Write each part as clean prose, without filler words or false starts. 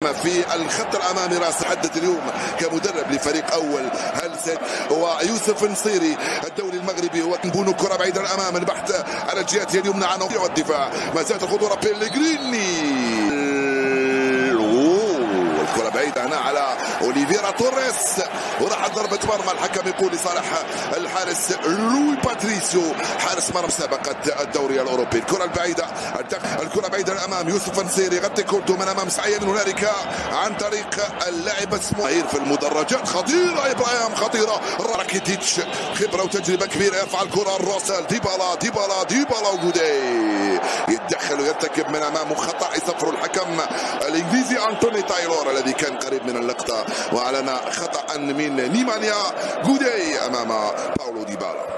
في الخط الامامي راس حدث اليوم كمدرب لفريق اول ويوسف نصيري الدولي المغربي وبونو كره بعيده الامام البحث على الجهه اليمنى عن والدفاع ما زالت الخطوره بيليغريني الكرة بعيدة هنا على اوليفيرا توريس وراح ضربة مرمى الحكم يقول لصالح الحارس روي باتريسيو حارس مرمى سابقة الدوري الاوروبي. الكرة البعيدة الكرة بعيدة الامام يوسف نصيري يغطي كورته من امام سعيا من هنالك عن طريق اللاعب اسمه في المدرجات خطيرة ابراهيم خطيرة راكيتيتش خبرة وتجربة كبيرة يرفع الكرة الراسل ديبالا وجودي يتدخل ويرتكب من امامه خطأ يصفر الحكم الانجليزي انتوني تايلور الذي كان قريب من اللقطة واعلن خطأ من نيمانيا جودي امام باولو ديبالا.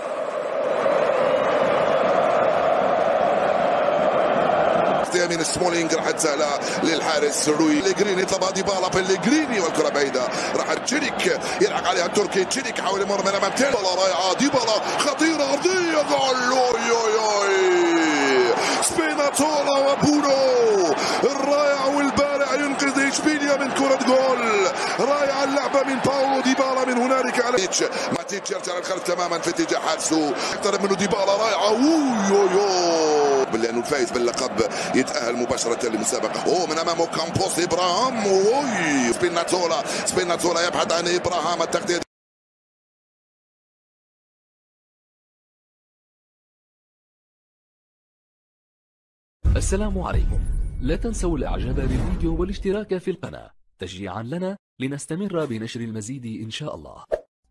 من سمولينج راح تسهل للحارس روي بيليغريني طلبها ديبالا بيليغريني والكره بعيده راح تشيريك يلحق عليها التركي تشيريك يحاول يمر من امام ديبالا رائعه ديبالا خطيره ارضيه جول سبيناتولا وبونو الرائع والبارع ينقذ اشبيليا من كره جول رائعه اللعبه من باولو ديبالا من هنالك على ماتيتش يرجع للخلف تماما في اتجاه حارسه يقترب منه ديبالا رائعه لانه الفائز باللقب يتأهل مباشرة للمسابقة من أمامه كامبوس إبراهام سبيناتزولا يبحث عن إبراهام التغطية. السلام عليكم، لا تنسوا الإعجاب بالفيديو والاشتراك في القناة تشجيعا لنا لنستمر بنشر المزيد إن شاء الله.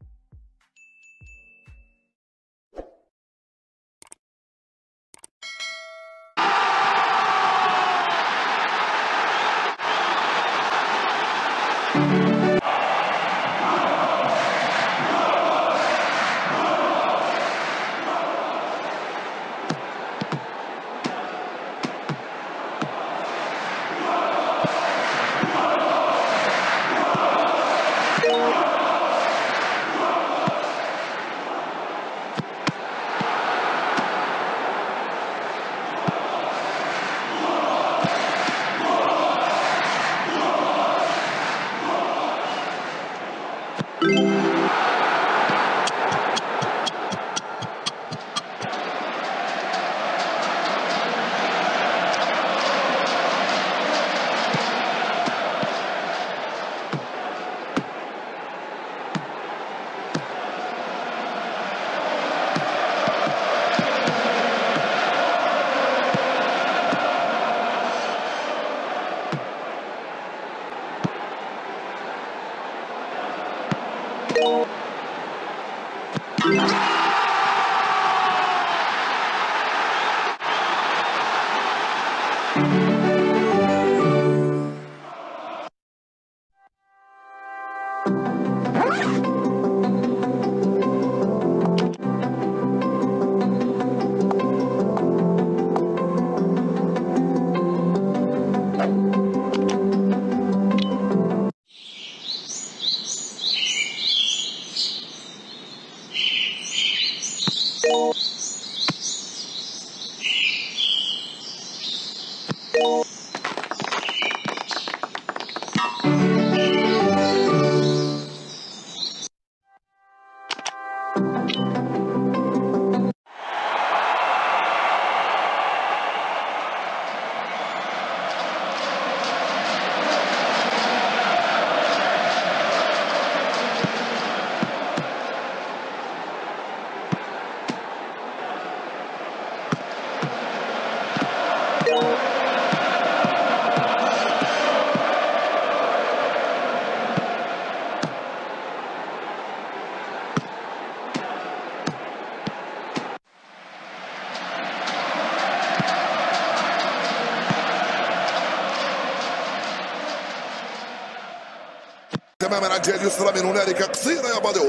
تماما على الجهه اليسرى من هنالك قصيره يا بادي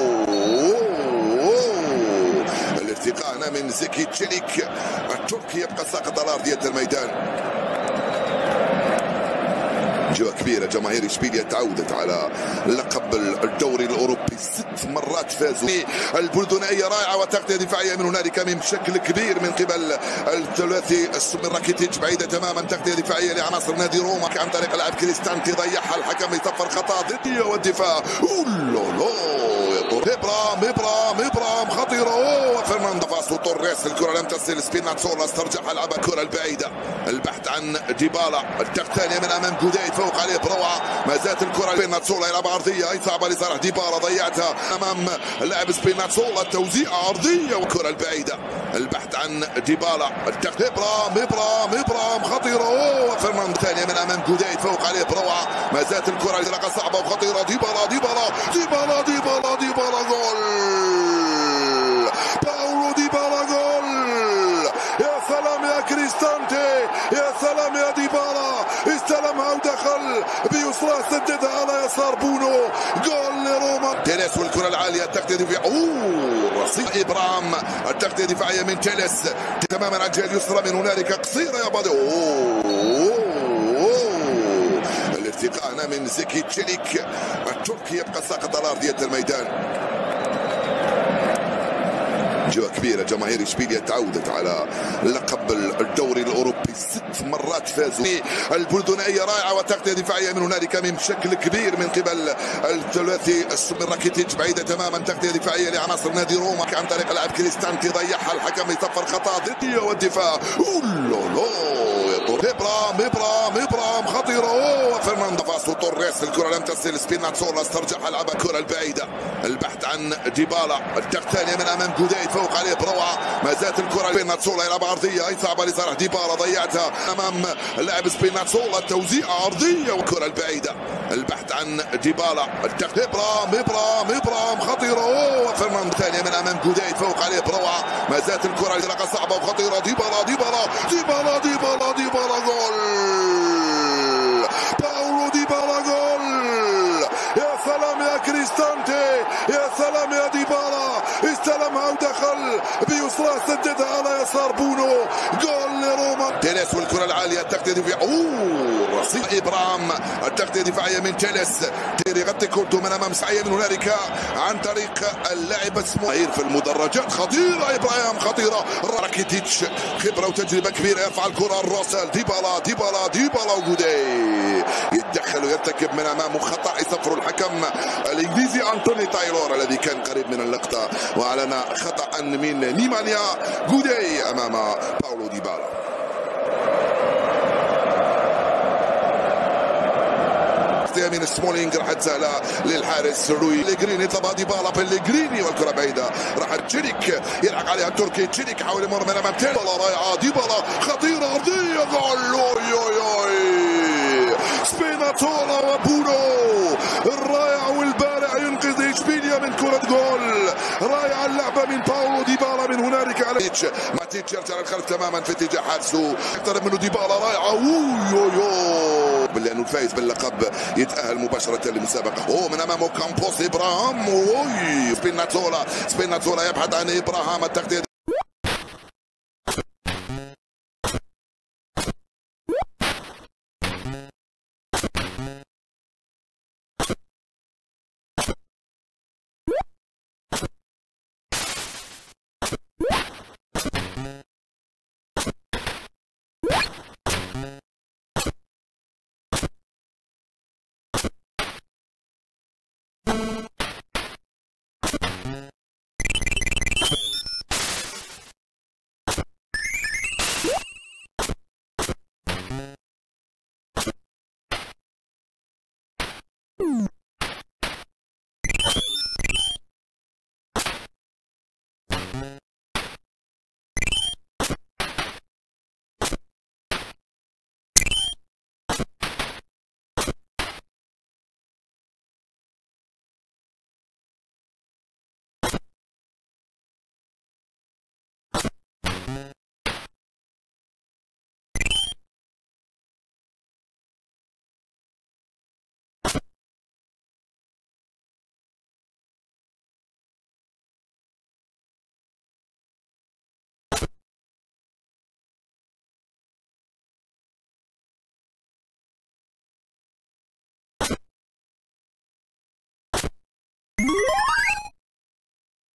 الارتقاء هنا من زكي تشيليك التركي يبقى ساقط على ارضيه الميدان. جوه كبيرة. جماهير اشبيليا تعودت على لقب الدوري الأوروبي 6 مرات فازوا. البلدنية رائعة وتغطية دفاعية من هنالك من بشكل كبير من قبل الثلاثي من راكيتيتش، بعيدة تماما. تغطية دفاعية لعناصر نادي روما عن طريق لاعب كريستانتي، ضيعها الحكم يصفر خطأ ضدية والدفاع. إبرام خطيرة. فرناندو فاسو توريس، الكرة لم تصل. سبيناتزولا استرجعها، لعبها الكرة البعيدة. البحث عن ديبالا، الدق الثانية من أمام جوداي، فوق عليه بروعة. ما زالت الكرة سبيناتزولا يلعبها عرضية، أي صعبة لصالح ديبالا، ضيعتها أمام اللاعب سبيناتزولا. التوزيع عرضية والكرة البعيدة. البحث عن ديبالا، الدق. إبرام خطيرة. فرناندو الثانية من أمام جوداي، فوق عليه بروعة. ما زالت الكرة انطلاقة صعبة وخطيرة. ديبالا جول. باولو ديبالا جول. يا سلام يا كريستانتي، يا سلام يا ديبالا. استلمها ودخل بيسرى، سددها على يسار بونو. جول لروما. تيليس والكرة العالية، التغطية الدفاعية. رصيد إبرام، التغطية الدفاعية من تيليس تماما على الجهة اليسرى. من هنالك قصيرة يا بادي. الارتقاء هنا من زكي تشيليك التركي، يبقى ساقط على أرضية الميدان. جوه كبيرة. جماهير اشبيليا تعودت على لقب الدوري الأوروبي 6 مرات فازوا. البلدنية رائعة وتغطية دفاعية من هنالك من بشكل كبير من قبل الثلاثي من راكيتيتش، بعيدة تماما. تغطية دفاعية لعناصر نادي روما عن طريق لاعب كريستانتي، ضيعها الحكم يصفر خطأ ضدية والدفاع. إبرام خطيرة. فرناندو فاسو توريس، الكرة لم تصل. سبيناتزولا استرجعها، لعبها الكرة البعيدة. البحث عن ديبالا، الدق الثانية من أمام جوداي، فوق عليه بروعة. ما زالت الكرة سبيناتزولا يلعبها عرضية، أي صعبة لصالح ديبالا، ضيعتها أمام اللاعب سبيناتزولا. التوزيع عرضية والكرة البعيدة. البحث عن ديبالا، الدق. إبرام خطيرة. فرناندو الثانية من أمام جوداي، فوق عليه بروعة. ما زالت الكرة انطلاقة صعبة وخطيرة. ديبالا جول. باولو ديبالا جول. يا سلام يا كريستانتي، يا سلام يا ديبالا. استلمها ودخل بيسرى، سددها على يسار بونو. جول لروما. تيليس والكرة العالية، التغطية الدفاعية. رصيد إبرام، التغطية الدفاعية من تيليس. يغطي كورته من أمام سعية من هنالك عن طريق اللاعب اسمه في المدرجات. خطيرة إبراهيم، خطيرة. راكيتيتش خبرة وتجربة كبيرة، يرفع الكرة الراسل. ديبالا وجوداي يتدخل ويرتكب من أمامه خطأ، يصفر الحكم الإنجليزي أنتوني تايلور الذي كان قريب من اللقطة، وأعلن خطأ من نيمانيا جوداي أمام باولو ديبالا. من سمولينج راحت سهله للحارس روي بليغريني، طلبها ديبالا. بليغريني والكره بعيده، راحت تشيليك يلحق عليها التركي. تشيليك حاول يمر من امام ديبالا، رائعه. ديبالا خطيره، ارضيه، جول. سبيناتزولا وبونو الرائع والبارع ينقذ اشبيليا من كره جول. رائعه اللعبه من باولو ديبالا من هنالك على ماتيتش يرجع للخلف تماما في اتجاه حارسه، يقترب منه ديبالا، رائعه. لانه الفائز باللقب يتأهل مباشرة للمسابقة. من أمامه كامبوس إبراهام. سبيناتزولا يبحث عن إبراهام، التغطية.